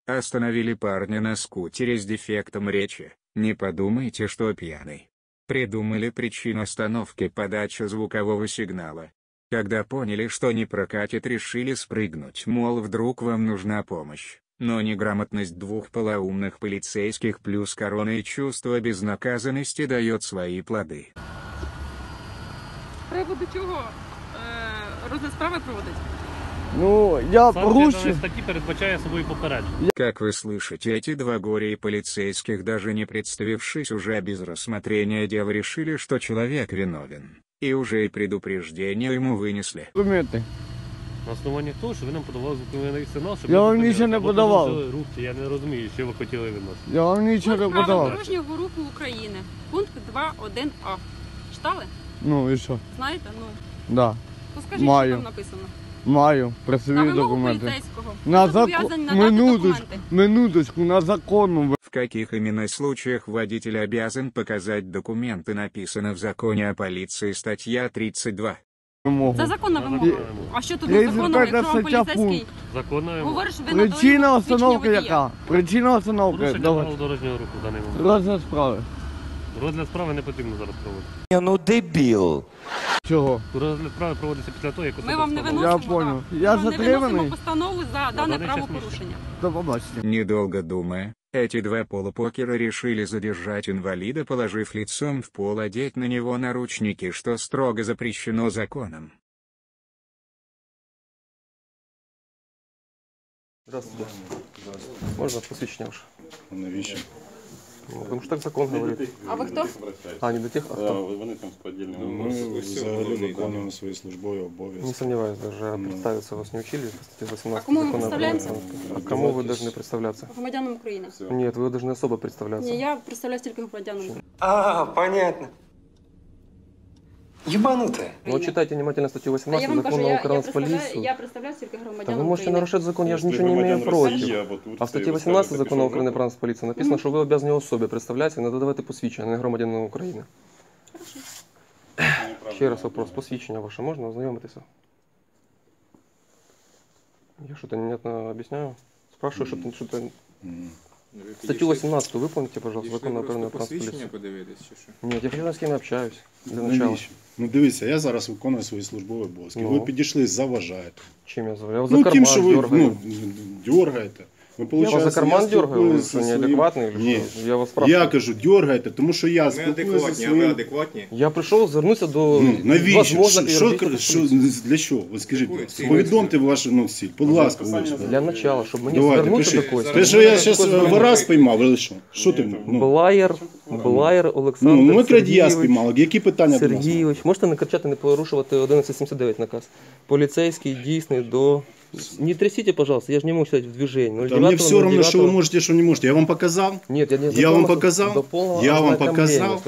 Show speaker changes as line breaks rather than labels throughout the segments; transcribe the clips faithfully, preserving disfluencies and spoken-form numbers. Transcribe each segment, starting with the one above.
Остановили парня на скутере с дефектом речи. Не подумайте, что пьяный. Придумали причину остановки — подача звукового сигнала. Когда поняли, что не прокатит, решили спрыгнуть, мол, вдруг вам нужна помощь. Но неграмотность двух полоумных полицейских плюс корона и чувство безнаказанности дает свои плоды.
З приводу чого розгляд справи проводить?
Ну, я порушив.
Санкція статті передбачає собою попередження.
Как вы слышите, эти два горя полицейских, даже не представившись, уже без рассмотрения дела решили, что человек виновен. И уже и предупреждение ему вынесли.
Документи.
На основанні того, що ви нам подавали звуковий сигнал, щоб
Я
ми
вам
зупинили.
нічого не
Або
подавав.
порушили рух, Я не розумію, що ви хотіли від нас.
Я вам нічого не
Пункт правил
подавав.
дорожнього руху України. Пункт два один а. Читали?
Ну і що?
Знаєте? Ну.
Да.
То скажіть,
Маю.
що там написано.
Маю
На
працівні
вимогу
документи.
поліцейського.
На
Ви
закон.
зобов'язані надати
Минуточку,
документи.
минуточку, на законну
В каких именно случаях водитель обязан показать документы, написано в законе о полиции, статья тридцать два.
вимогу.
Це законна вимога. А що тут
Я
законно,
звертаюся
якщо вам
стаття
поліцейський
Законно вимога.
говорить, що ви надали
Причина
посвідчення
остановки
водія?
яка? Причина остановки.
Порушення
Давай.
правил дорожнього руху в даний момент.
Розгляд справи.
Розгляд справи не потрібно зараз проводити.
Ну дебіл.
Чого?
Розгляд справи проводиться після того, як
Ми
особа
вам не
складала.
Я
виносимо,
понял.
да.
Я
Ми вам не
затриманий?
виносимо постанову за дане
даний час
правопорушення.
До побачення.
Недолго думая, эти два полупокера решили задержать инвалида, положив лицом в пол, одеть на него наручники, что строго запрещено законом.
Здравствуйте. Можно посвящение ваше?
Навіщо?
Ну, потому что так закон говорит.
А ви хто?
А, не до тех? А кто?
Вони там з подільними. Ми взагалі виконуємо свої службові
Не
обов'язки.
сомневаюсь даже.
Ну.
Представиться вас не учили. Статья восемнадцать
А кому мы
закона о
представляемся?
правах. А кому вы должны представляться?
Громадянам України.
Нет, вы должны особо представляться.
Ні, я представляю тільки громадянам України.
А, понятно. Ебанутая.
Ну, вот читайте внимательно статью
А я
восемнадцать
вам кажу,
закона
я,
о
я,
Укрнацполицию.
представляю, я представляю тільки
Да
громадянам
вы можете
України.
нарушать закон, я же
Если
ничего не имею
громадян Росії
против.
або Турції,
А в статті
ви
восемнадцать
скажете,
закону
пішов
України
в
про Нацполіцію написано, що ви обязані особі представлятися і надавати посвідчення, а не громадянину України. Ще раз вопрос. Посвідчення ваше можна ознайомитися? Я что-то невнятно объясняю? Спрашиваю, что-то... что-то... Статью восемнадцать выполните, пожалуйста, закон о правильной
посвідчення подивитись, чи що?
Нет, я хотел с кем общаюсь. Для начала.
Навіщо? Ну дивіться, я зараз виконую свої службові обов'язки.
Ну.
Ви підійшли, заважаєте.
Чем я зову? Я вас за
Ну
карман
тим, що ви
дергаю.
ну, дергаєте. Ви,
Я вас за
получається,
карман
я
дергаю? Вы
спілкуюся
что,
зі своїм-
неадекватный или
Ні.
что? Я вас спрашиваю.
Я кажу, дергаєте, тому що я
Ми
спілкуюся зі
адекватні, а ви
своїм...
адекватні?
Я пришел звернуться до...
Ну, навіщо?
возможно,
Що, що,
юридичної
що,
поліції.
для чого? Ви скажіть,
Якої цілі?
повідомте вашу ну, ціль. Будь ласка, вибачте.
Для начала, чтобы мне
Давайте,
звернутися
пишіть.
до когось.
Те, що я
Зараз
зараз
такой
вора
звернути.
спіймав, ви що? Що ти? Ну,
Блаєр, Блаєр Олександр
ну, ми крадія
Сергійович.
спіймали. Які питання до нас?
Сергійович, можете не кричати, не порушувати одинадцять сімдесят дев'ять наказ. Поліцейський дійсний до... Не трясите, пожалуйста, я же не могу читать в движении.
Та мені все одно, що ви можете, що не можете. Я вам показав?
Нет, я не
Я вам показав? Я вам показав?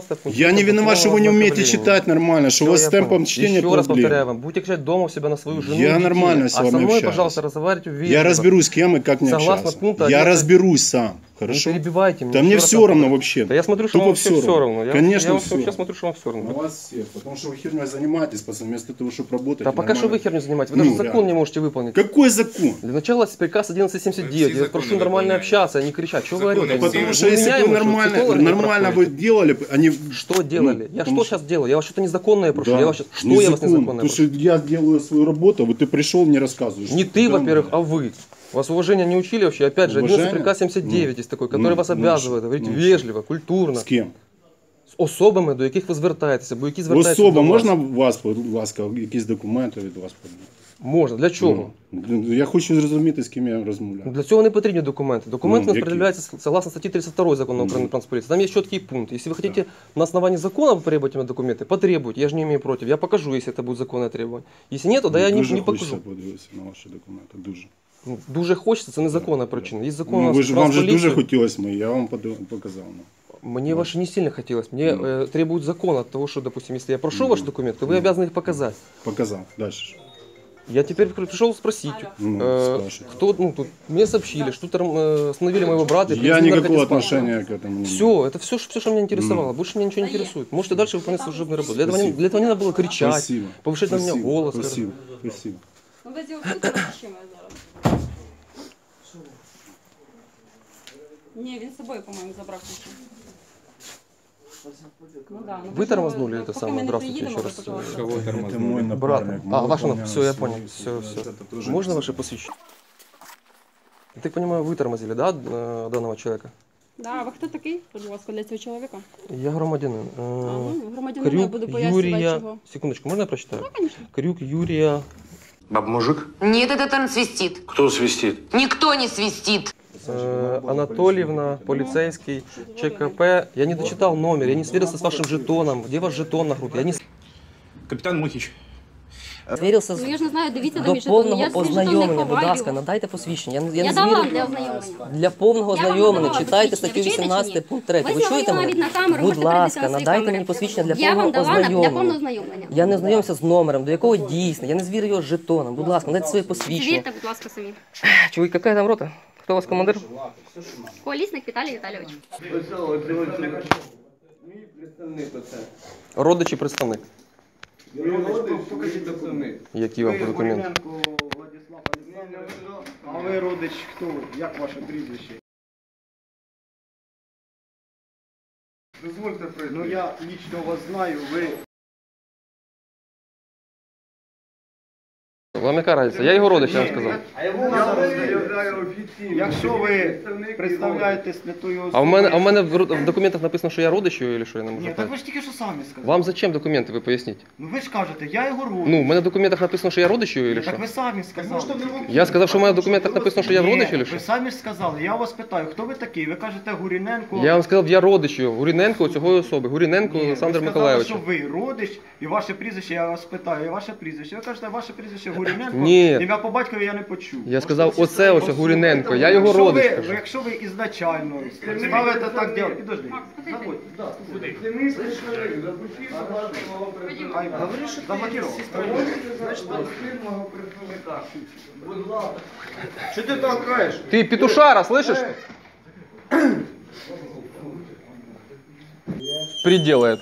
Я не виноват, что вы не умеете читать нормально, что у вас с темпом чтения
Еще раз повторяю
проблемы.
вам, будете кричать дома у себя на свою жену.
Я
детей.
нормально с
А
вами
со мной,
общаюсь.
пожалуйста, разговаривайте вежливо.
Я разберусь, с кем и как мне
Согласно
общаться.
пункту
Я
одиннадцать.
разберусь сам. Хорошо?
Не перебивайте меня.
Да
еще
мне
раз
все
повторяю.
равно вообще.
Да я смотрю, что
Тупо
вам
все
все, все
равно.
равно. Я,
Конечно,
я вам
все
вообще
равно.
смотрю, что вам все равно.
На вас всех, потому что вы херней занимаетесь, пацаны, вместо того, чтобы работать.
Да пока что вы херню занимаетесь, вы
Ну,
даже закон
реально.
не можете выполнить.
Какой закон?
Для начала приказ одиннадцать семьдесят девять.
Вы
Я
все
прошу
законы
нормально
выполняете.
общаться, а не кричать. Что вы
Законы
орете?
все
Потому
Вы
что если бы
меняемые, что
нормально,
психолога не
нормально бы
проходите.
делали, они...
Что делали?
Ну,
я
потому
что сейчас делаю? Я вас что-то незаконное прошу.
Да.
Я вас сейчас... Что я вас
Незаконно.
незаконное
Потому что
прошу?
я делаю свою работу, а вот ты пришел, мне рассказываешь.
Не ты,
Да,
во-первых,
да.
а вы. Вас уважения не учили вообще? Опять же, одиннадцать
Уважение?
приказ семьдесят девять
Ну,
есть такой, который
ну,
вас
ну,
обязывает
ну,
говорить
ну,
вежливо, культурно.
З ким?
З особами, до яких ви звертаєтеся, бо які звертаються
Особа,
до вас.
можна вас, будь ласка, якісь документи від вас подати?
Можна. Для чого?
Ну, я хочу зрозуміти, з ким я
Ну,
розмовляю.
Для цього не потрібні документи. Документы
Ну,
у нас
які?
предъявляются согласно статье тридцать два закона
Ну.
Украины про полиции. Там есть четкий пункт. Если вы хотите на основании закона потребовать у меня документы, потребуйте. Я же не имею против. Я покажу, если это будет законное требование. Если нет, то да я не,
Дуже
не
хочеться
покажу.
подивитися на ваші документи, дуже.
Ну, дуже хочеться, це незаконна причина. Є закон у
Ну,
нас
ви ж,
про
вам же
поліцію.
дуже хотілося мені, я вам поду- показав. Ну.
Мне ваше не сильно хотелось. Мне
Ну.
э, требует закон от того, что, допустим, если я прошу
Ну.
ваши документы, то вы
Ну.
обязаны их показать.
Показав, далі.
Я теперь при- пришел спросить,
Ну,
э,
спрашивай.
кто, ну, тут мне сообщили, что тут э, остановили моего брата. и
Я
привезли
никакого
наркодиспансер.
отношения к этому не
Все,
имею.
это все, все, что меня интересовало. Больше меня ничего не интересует. Можете дальше выполнять служебную работу. Для этого, не,
Спасибо.
для этого не надо было кричать,
Спасибо.
повышать на меня
Спасибо.
голос.
Спасибо. Спасибо.
Ну, ви ділаєте, розпишімо зараз. Ні, він з собою, по-моєму, забрав ключі. Ну, да, ну,
Вы тормознули
ну,
это
поки
самое?
ми не
Здравствуйте
приїдемо,
еще
ви,
раз.
пожалуйста.
Кого
Это мой
тормознули?
Брат.
напарник.
А,
Вот
ваш
он
на-
меня
все, я
остановил.
понял. Все,
Вот
все.
это тоже
Можно
честно.
ваше посвящение? Я так понимаю, вы тормозили, да, э, данного человека?
Да, а ви хто такий, будь ласка, для цього чоловіка?
Я громадянин.
А,
Э,
ну, громадянину я
Крюк
буду пояснювати,
Юрия...
чого.
Секундочку, можно я прочитаю?
Ну, конечно.
Крюк Юрия...
Баб-мужик?
Нет, этот он свистит.
Кто свистит?
Никто не свистит.
Э, Анатольевна, полицейский, ЧКП. Я не дочитал номер, я не сверился с вашим жетоном. Где ваш жетон на группе? Я не...
Капітан Мухіч.
Звірився
Ну, я ж не знаю, дивіться
до
на мій жетон.
повного
Я свій жетон не
ознайомлення, будь
ховаю.
ласка, надайте посвідчення. Я, не- я,
Я
не
дала
звірив.
для ознайомлення.
Для повного
Я вам
ознайомлення
давала
читайте
посвідчення.
статтю
Ви чуєте чи ні?
вісімнадцять, пункт три.
Ви
Ви чуєте
зняли
мене?
навіть на камеру,
Будь
можете подивитися
ласка,
на свої
надайте
камери.
мені посвідчення для
Я вам
повного
дала на- для повного
ознайомлення.
ознайомлення.
Я не ознайомився з номером, до якого дійсно. Я не звірю його з жетоном. Будь ласка, надайте своє посвідчення.
Звірте, будь ласка, самі.
Чоловік, яка там рота? Хто у вас командир?
Колісник Віталій Віталійович.
Родич і представник.
Покажіть документ.
Які вам документи?
Владислав Олександрович. А ви родич хто? Як ваше прізвище? Дозвольте прийти. Ну я лічно вас знаю, ви...
Вам яка разниця? Я його родич, я вам сказав.
Я вас заявляю офіційно. Якщо ви представляєтесь не тою особою...
А в мене, а в мене в ру- в документах написано, що я родич його, чи що я не можу
Ні, так
понять?
ви ж тільки що самі сказали.
Вам зачем документи, ви поясніть?
Ну ви ж кажете, я його родич.
Ну, в мене в документах написано, що я родич його, чи що?
Так ви самі сказали.
Я сказав, що в мене в документах написано, що я
Ні,
родич, чи
ви
що?
самі ж сказали, я вас питаю, хто ви такий? Ви кажете Гуріненко.
Я вам сказав, я родич його. Гуріненко цього особи. Гуріненко
Ні,
Олександр
ви
Миколайович.
сказали, що ви родич, і ваше прізвище, я вас питаю, і ваше прізвище. Ви кажете, ваше прізвище Гуріненко,
Ні.
ім'я по батькові я не почув.
Я сказав, оце ось Гуріненко, я його
Якщо
родич.
ви,
кажу.
якщо ви ізначально ставите так діло, підожди. Забудь, да, куди? Хай говори, що заблокував. Що ти толкаєш?
Ти петушара, слышиш? Приделает.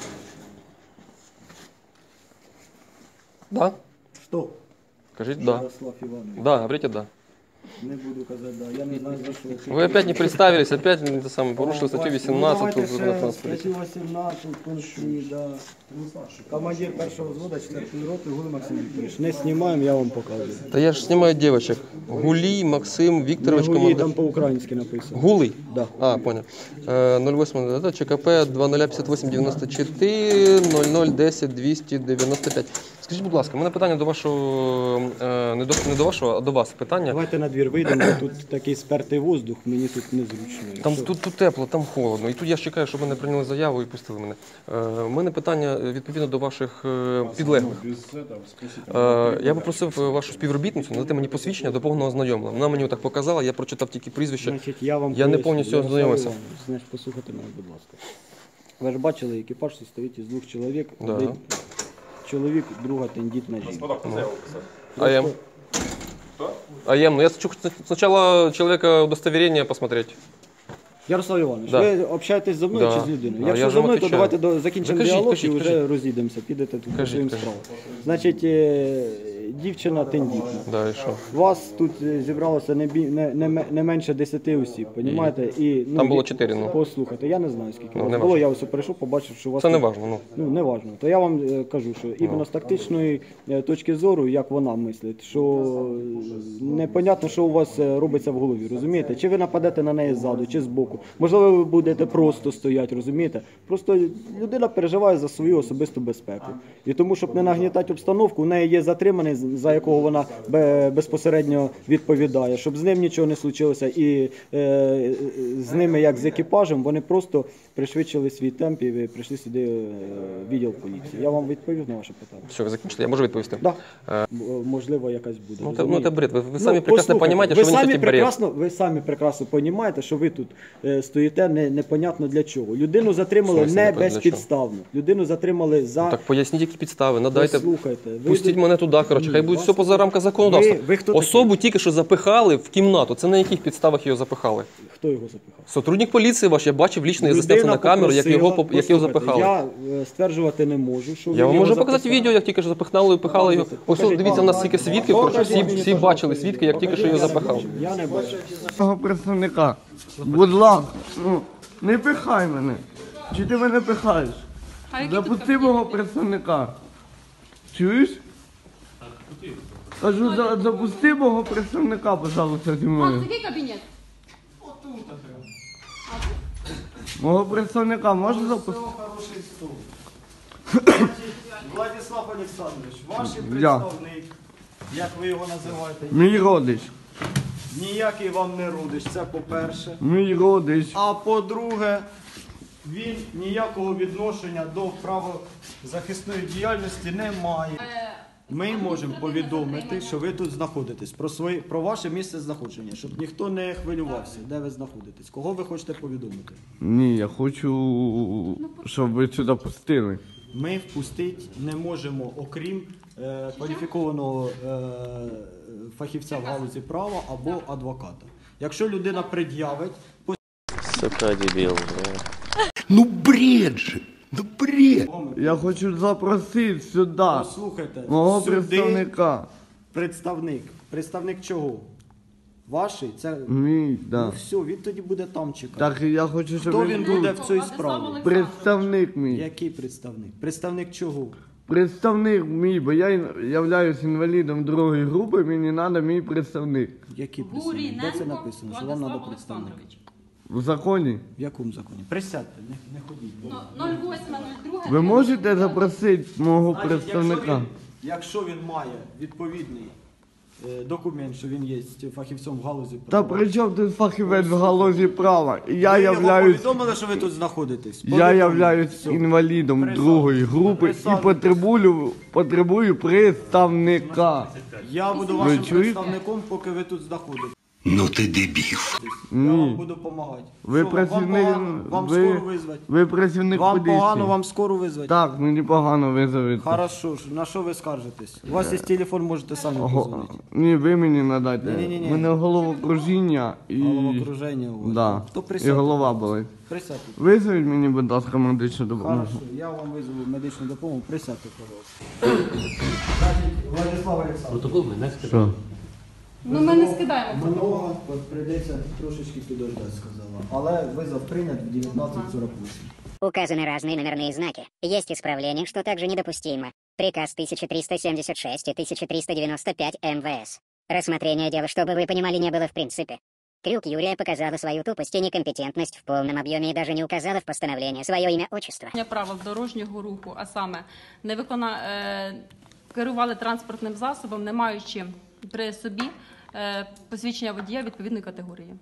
Да?
Що?
Скажите да.
Ярослав Іванович.
Да, говорите да.
Не буду казати, да. Я не знаю, за що.
Вы опять не представились, опять не, это самое, порушили статью вісімнадцять.
Ну,
тут
давайте
на
ще
транспорті.
статтю вісімнадцять, пункт, да. Командир першого взвода, четвертої роти, Гули Максим Вікторович. Не знімаємо, я вам показую.
Да я же снимаю девочек. Гулий Максим Викторович,
Гулі,
командир.
там по-українськи написано.
Гулый?
Да.
А, понял. Э, ноль восемь, да, ЧКП два нуль п'ятдесят вісім дев'яносто чотири нуль нуль десять двісті дев'яносто п'ять. Скажіть, будь ласка, у мене питання до вашого, е, не до, не до вашого, а до вас питання.
Давайте на двір вийдемо, бо тут такий спертий воздух, мені тут незручно.
Там
Якщо-
тут, тут тепло, там холодно. І тут я ж чекаю, щоб мене прийняли заяву і пустили мене. Е, у мене питання е, відповідно до ваших е, підлеглих. Е, я попросив вашу співробітницю надати мені посвідчення до повного ознайомлення. Вона мені так показала, я прочитав тільки прізвище.
Значить, я вам
Я не
поясню.
повністю
Ярослав
ознайомився.
Іванович, Значить, послухайте мене, будь ласка. Ви ж бачили, екіпаж состоїть із двох чоловік.
Да.
Один чоловік, друга тендітна жінка.
АМ. АМ. Ну я хочу сначала человека удостоверение посмотреть.
Ярослав Іванович,
Да.
ви общаєтесь зі мною
Да.
чи з людиною?
А
Якщо
я ж
зі
вам
мною, то
отвечаю.
давайте до, закінчимо
Да кажіть,
діалог
кажіть,
і вже
кажіть.
розійдемося, підете тут по
Кажіть,
своїм
кажіть.
справам. Значить, е, дівчина тендітна.
Да, и что?
Вас тут е, зібралося не, бі- не, не, ме- не менше десяти осіб, понімаєте? І, ну,
Там було
і-
чотири, ну.
Послухайте, я не знаю, скільки
Ну,
вас
не
було,
важно.
я ось прийшов, побачив, що у вас...
Це не
тут-
важно, ну.
Ну, не важно. То я вам е, кажу, що іменно з тактичної е, точки зору, як вона мислить, що е, непонятно, що у вас е, робиться в голові, розумієте? Чи ви нападете на неї ззаду, чи збоку. Можливо, ви будете просто стояти, розумієте? Просто людина переживає за свою особисту безпеку. І тому, щоб не нагнітати обстановку, у неї є затриманий, за якого вона бе- безпосередньо відповідає, щоб з ним нічого не случилося. І е, з ними, як з екіпажем, вони просто пришвидшили свій темп і ви прийшли сюди е, в відділ поліції. Я вам відповів на ваше питання.
Все, ви закінчили, я можу відповісти?
Да. М- Можливо, якась буде.
Ну, це, ну,
розумієте?
це бред. Ви, ви
Ну,
самі прекрасно
послухайте,
розумієте, що ви
самі
несете бред.
прекрасно, ви самі прекрасно розумієте, що ви тут е, стоїте не, непонятно для чого. Людину затримали
В смысле
не
непонятно для чого?
безпідставно. Людину затримали за...
Так поясніть, які підстави, надайте.
Послухайте, ви
Пустіть
до-
мене туди, коротше, Хай буде все поза рамках законодавства.
Ви- ви хто
Особу тільки що запихали в кімнату. Це на яких підставах його запихали?
Хто його запихав?
Сотрудник поліції ваш, я бачив лічно, я заснявся на камеру, як його, поп- як його
Послухайте,
запихали.
Я е, стверджувати не можу, що
Я
ви
вам
його
можу показати
запихали.
відео, як тільки що запихали і пихали його. Ось
Покажіть,
дивіться, у нас
покажіть.
стільки свідків,
Покажіть
всі,
мені,
всі
пожалуйста,
бачили свідки, як тільки що його запихав.
Я не бачу.
Мого представника. Будь ласка, ну, не пихай мене. Чи ти мене пихаєш? Запусти мого представника. Чуєш? Кажу, за- запусти мого представника, пожалуйста, зі мною.
Який кабінет?
Мого представника можна запустити?
Владислав Олександрович, ваш
Я.
представник, як ви його називаєте,
Мій родич.
ніякий вам не родич, це по-перше.
Мій родич.
А по-друге, він ніякого відношення до правозахисної діяльності не має. Ми можемо повідомити, що ви тут знаходитесь, про своє, про ваше місце знаходження, щоб ніхто не хвилювався, де ви знаходитесь. Кого ви хочете повідомити?
Ні, я хочу, щоб ви сюди пустили.
Ми впустити не можемо, окрім е, кваліфікованого е, фахівця в галузі права або адвоката. Якщо людина пред'явить,
Сука, дебил.
Ну бред же! Ну бред!
Я хочу запросити сюди
послухайте,
мого
сюди
представника.
представник. Представник чого? Ваший? Це
Мій,
ну
да.
все, він тоді буде там чекати.
Так, і я хочу, щоб
Хто
він
він
був.
буде в цій справі?
Представник мій.
Який представник? Представник чого?
Представник мій, бо я являюсь інвалідом другої групи, мені треба мій представник.
Який представник? Де це написано, що вам треба представник?
В законі.
В якому законі? Присядьте, не, не ходіть.
нуль восьме нуль друге.
Ви можете запросити мого
Значить,
представника?
Якщо він, якщо він має відповідний е, документ, що він є фахівцем в галузі
Та
права.
при чому тут фахівець в галузі права? Я
ви його
являюсь,
повідомили, що ви тут знаходитесь?
я
Повідомили.
являюсь
Все.
інвалідом
Присаджуйтесь.
другої групи і
Присаджуйтесь.
потребую, потребую представника.
Я буду
Ви
вашим
чуєте?
представником, поки ви тут знаходитесь.
Ну ти дебіл.
Я вам
Ні.
буду допомагати.
Ви
Що,
працівник,
Вам погано? Вам
ви,
скоро визвати?
ви працівник
Вам
поліції.
погано, вам скоро визвати?
Так, мені погано визовете.
Хорошо, ж, на що ви скаржитесь? У вас є телефон, можете самі
Ого,
позвонити.
ні, ви мені надайте.
Ні-ні-ні.
У мене головокружіння і...
Головокруження у вас.
Да.
То
І
присядьте.
голова болить.
Присядьте.
Визовіть мені, будь ласка, медичну допомогу.
Хорошо, я вам визову медичну допомогу. Присядьте, пожалуйста. Владислав Олександрович.
Протокол ми не
Що?
Ну ми не скидаємо.
Много прийдеться трошечки підождати, сказала. Але визов прийнят в дев'ятнадцять сорок вісім.
Указаны разные номерные знаки. Есть исправление, что также недопустимо. Приказ тысяча триста семьдесят шесть и тысяча триста девяносто пять эм вэ эс. Рассмотрение дела, чтобы вы понимали, не было в принципе. Крюк Юрия показала свою тупость и некомпетентность в полном объеме и даже не указала в постановлении свое имя, отчество.
Правил дорожнього руху, а саме не викона... е... керували транспортним засобом, не маючи при собі е... посвідчення водія відповідної категорії.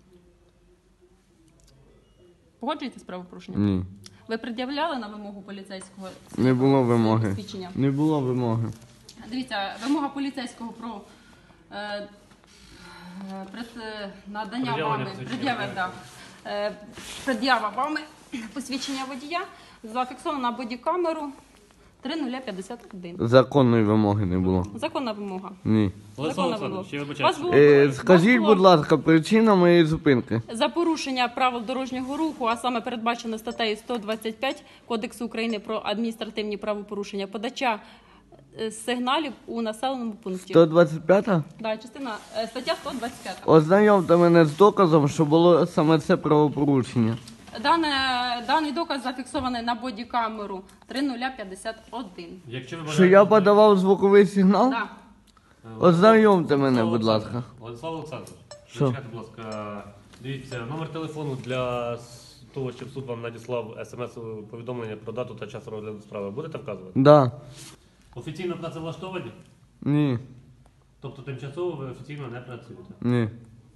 Погоджуєтесь з правопорушенням?
Ні.
Ви пред'являли на вимогу поліцейського
Не було вимоги.
посвідчення?
Не було вимоги.
Дивіться, вимога поліцейського про е, е, пред, е, надання
Пред'явлення
вами,
посвідчення
пред'ява,
водія.
да, е, пред'ява вами посвідчення водія зафіксовано на бодікамеру три нуль п'ятдесят один.
Законної вимоги не було.
Законна вимога.
Ні.
Законна вимога.
ще
Вас
вибачаюся.
було-
Е,
вас
скажіть,
було
будь ласка, причина моєї зупинки.
за порушення правил дорожнього руху, а саме передбачено статтею сто двадцять п'ять Кодексу України про адміністративні правопорушення, подача е, сигналів у населеному пункті.
сто двадцять п'ята?
Да, частина е, стаття сто двадцять п'ять.
Ознайомте мене з доказом, що було саме це правопорушення.
Дане, даний доказ зафіксований на бодікамеру три нуль п'ятдесят один.
Якщо ви
Що
бажаєте-
я подавав звуковий сигнал?
Да.
Ознайомте мене, будь ласка.
Владислав Олександрович,
Що?
зачекайте, будь ласка, дивіться, номер телефону для с- того, щоб суд вам надіслав смс-повідомлення про дату та час розгляду справи. Будете вказувати?
Да.
Офіційно працевлаштовані?
Ні.
Тобто тимчасово ви офіційно не працюєте?
Ні.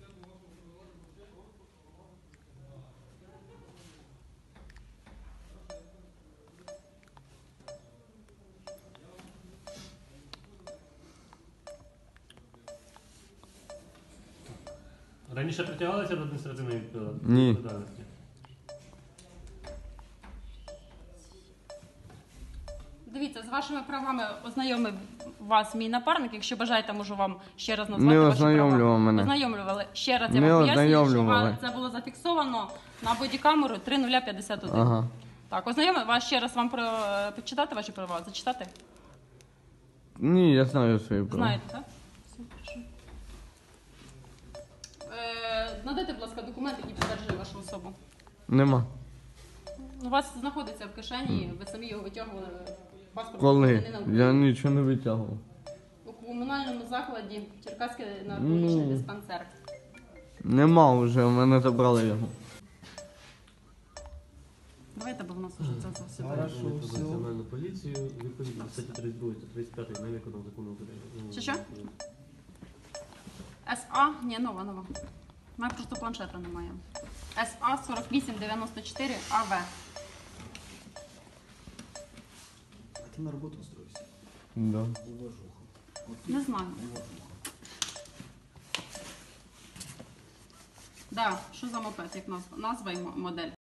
Раніше притягалися до адміністративної відповідальності?
Ні.
відповідальності?
Дивіться, вашими правами ознайомив вас мій напарник. Якщо бажаєте, можу вам ще раз назвати
Не
ваші права.
ознайомлював мене.
Ознайомлювали. Ще раз я
Не
вам пояснюю, що
ознайомлювали.
ва- це було зафіксовано на бодікамеру три нуль п'ятдесят один.
Ага.
Так, ознайомив вас ще раз вам про почитати ваші права, зачитати?
Ні, я знаю свої права.
Знаєте, так? Все, хорошо. Е, надайте, будь ласка, документ, який підтверджує вашу особу.
Нема.
У вас знаходиться в кишені, ви самі його витягували. Паспорт
Коли?
громадянина України.
Я нічого не витягував.
У комунальному закладі Черкаський наркологічний
Ну.
диспансер.
Нема вже, у мене забрали його.
Давайте, бо в нас вже це все.
Про національну поліцію, відповідно статті тридцять два та тридцять п'ять не виконав закону України.
Що, що? СА? Ні, нова, нова. У мене просто планшета немає. СА сорок вісім дев'яносто чотири АВ.
А ти на роботу устроївся?
Да.
Не знаю. Да, що за мопед, як назва? Назва і мо- модель.